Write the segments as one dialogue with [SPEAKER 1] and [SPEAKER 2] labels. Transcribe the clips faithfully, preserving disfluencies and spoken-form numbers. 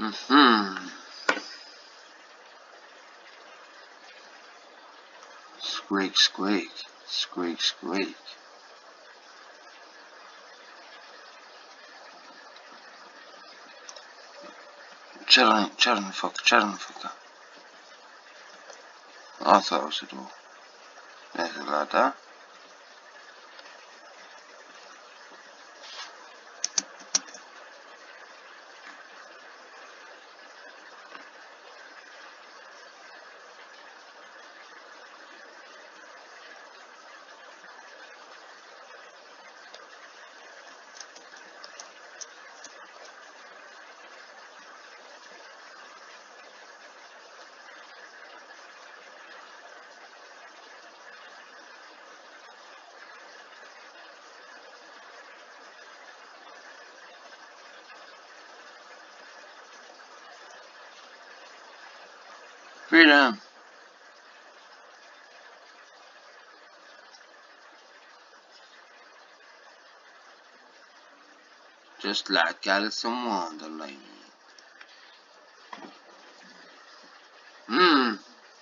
[SPEAKER 1] Mm-hmm. Squeak, squeak. Squeak, squeak. Chillin', chillin' fucker, chillin' fucker. I thought it was a door. There's a ladder. Freedom. Just like Alice in Wonderland. Hmm.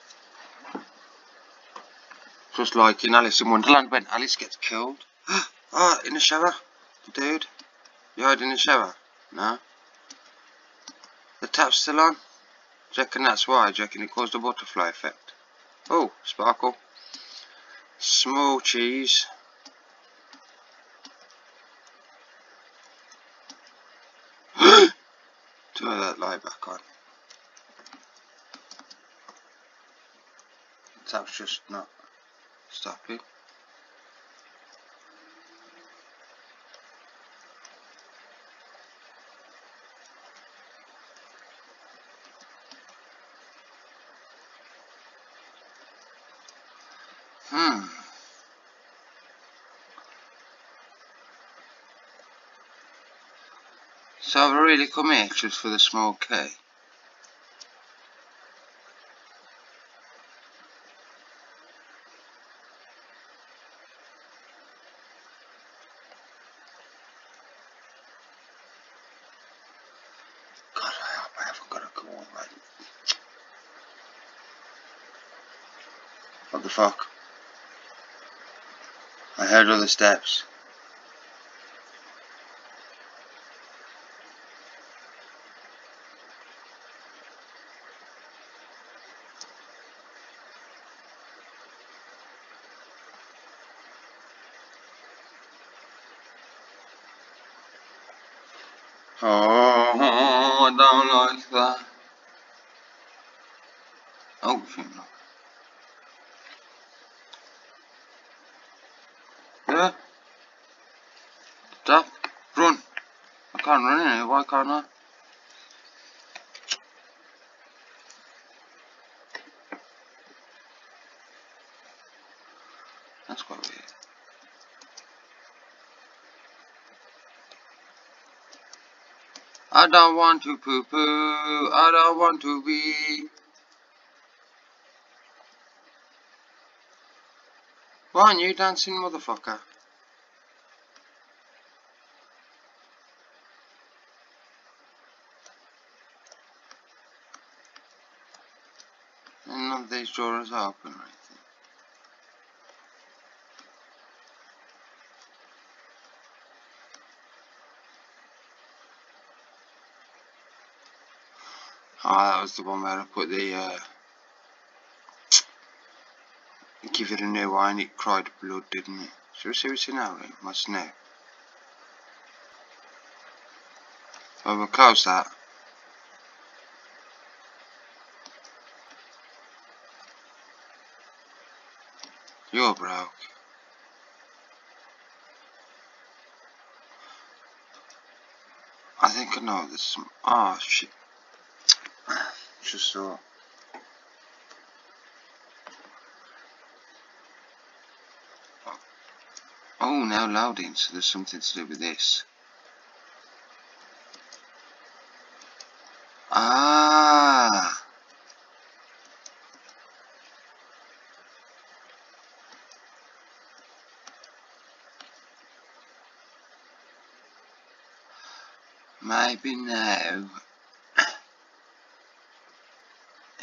[SPEAKER 1] Just like in Alice in Wonderland when Alice gets killed. Ah, in the shower, dude. You heard in the shower? No. The tap's still on. Do you reckon that's why? Do you reckon it caused the butterfly effect? Oh, sparkle. Small cheese. Turn that light back on. The tap's just not stopping. Hmm. So have I really come here just for the small key? God, I hope I haven't got to go on, right? What the fuck? I heard other steps. Oh, I don't like that. Oh, shit. Yeah? Stop. Run. I can't run in here. Why can't I? That's quite weird. I don't want to poo poo. I don't want to be. Why aren't you dancing, motherfucker? And none of these drawers are open or anything. Oh, that was the one where I put the, uh, give it a new eye and it cried blood, didn't it? Should we see what's in now, then? What's new? Oh, we'll close that. You're broke. I think I know there's some. Oh, shit. Just saw. Oh, now loading, so there's something to do with this. Ah. Maybe now.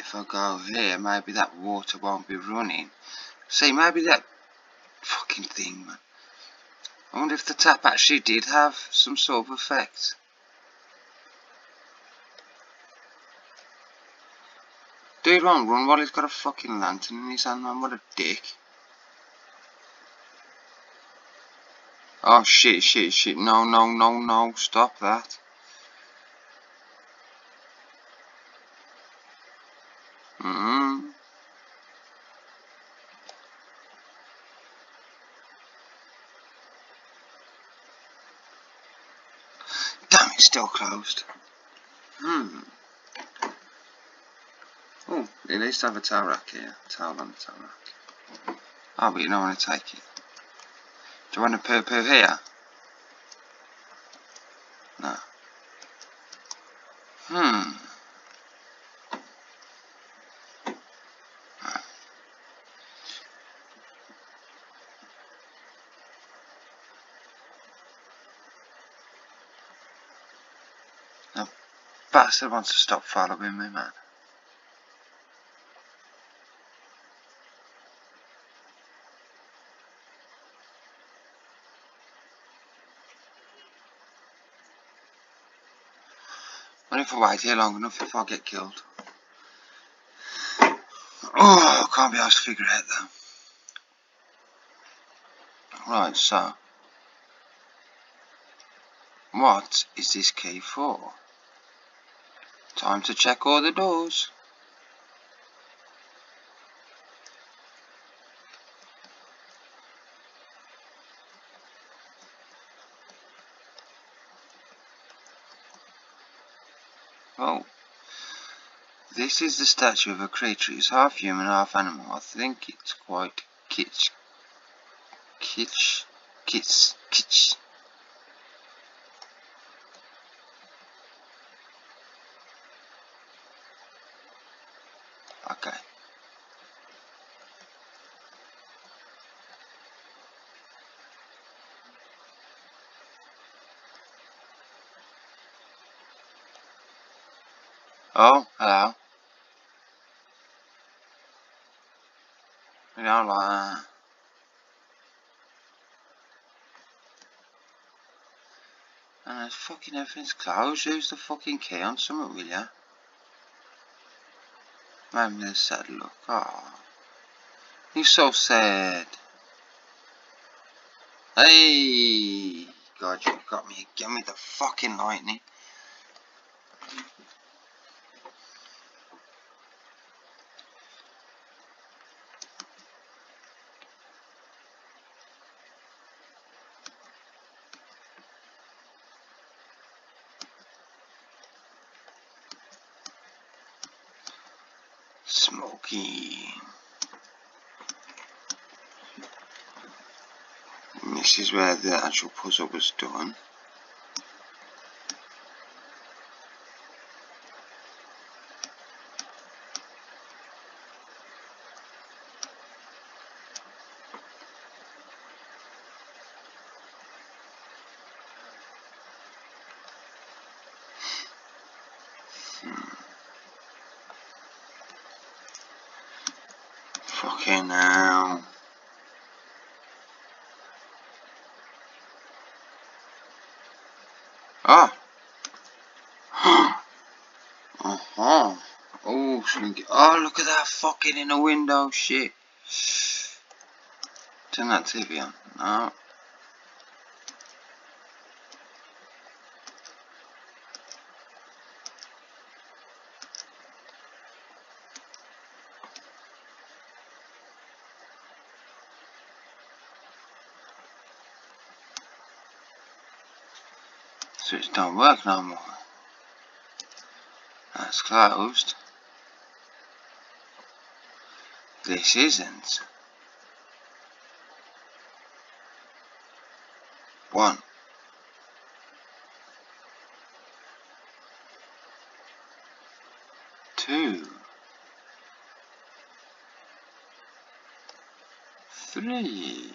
[SPEAKER 1] if I go here, maybe that water won't be running. See, maybe that fucking thing, man. I wonder if the tap actually did have some sort of effect. Dude won't run while he's got a fucking lantern in his hand, man. What a dick. Oh shit, shit, shit. No, no, no, no. Stop that. Mm-hmm. Damn, it's still closed. Hmm. Oh, at least I have a towel rack here. Towel on the towel rack. Oh, but you don't want to take it. Do you want a poo poo here? No. Hmm. The bastard wants to stop following me, man. What if I wait here long enough if I get killed? Oh, I can't be asked to figure it out though. Right, so. What is this key for? Time to check all the doors. Oh. This is the statue of a creature. It's half human, half animal. I think it's quite kitsch. Kitsch. Kitsch. Kitsch. Okay. Oh, hello. You know, like, uh, and it's fucking everything's closed. Use the fucking key on something, will ya? Maybe a sad look. Oh, you're so sad. Hey, God, you got me. Give me the fucking lightning. Smoky. And this is where the actual puzzle was done. Fucking hell. Oh. Uh-huh. Oh, slinky. Oh, look at that fucking in the window shit. Turn that T V on. No. Switch don't work no more. That's closed. This isn't. One. Two. Three.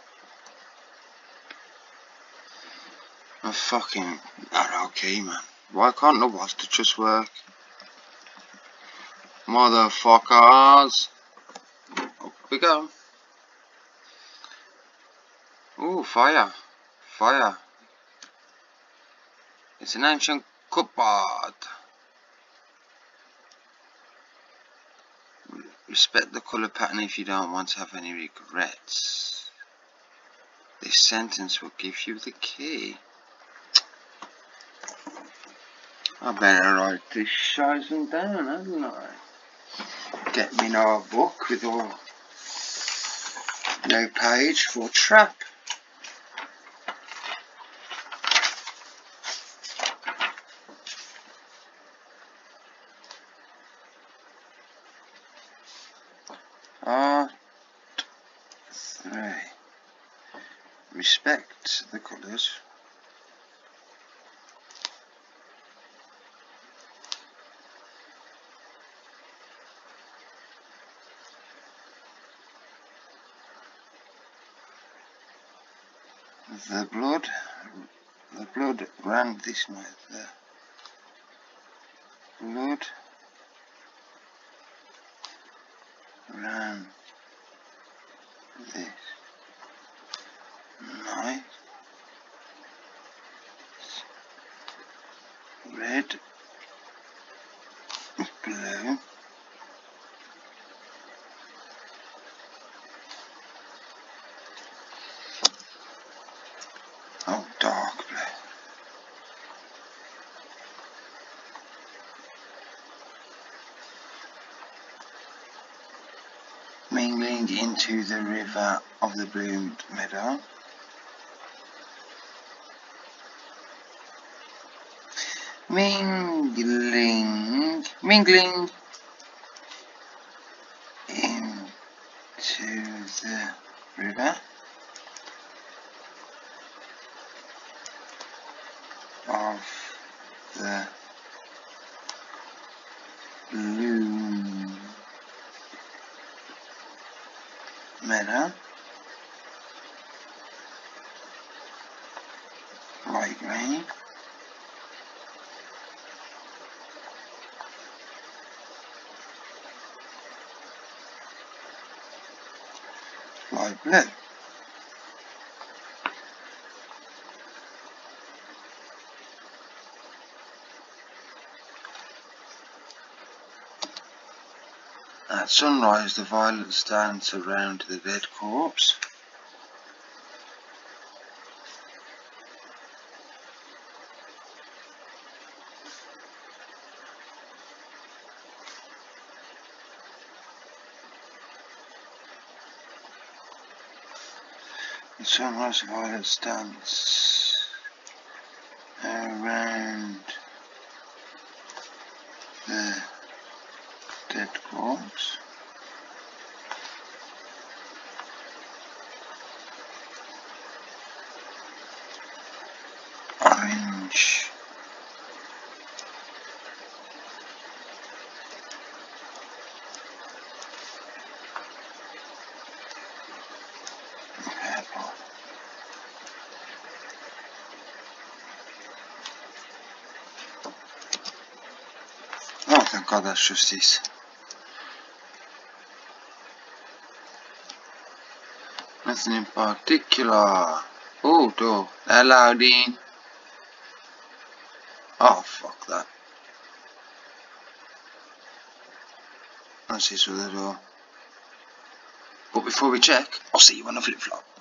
[SPEAKER 1] I'm fucking not okay, man. Why can't the water just work? Motherfuckers! Up we go. Ooh, fire. Fire. It's an ancient cupboard. Respect the colour pattern if you don't want to have any regrets. This sentence will give you the key. I better write this shizen down, hadn't I? Get me no book with all no page for trap. Art three. Respect the colours. The blood, the blood ran this way. The blood ran this night. Red, blue, oh, dark blue. Mingling into the river of the blue meadow. Mingling, mingling into the river of the blue meadow. Light green. Light blue. At sunrise, the violets dance around the dead corpse. At sunrise, the violets dance around the dead corpse. Orange. Purple. Oh, thank God that's just this. Nothing in particular. Oh, door. Allowed in. Oh, fuck that. That's this other door. But before we check, I'll see you on the flip flop.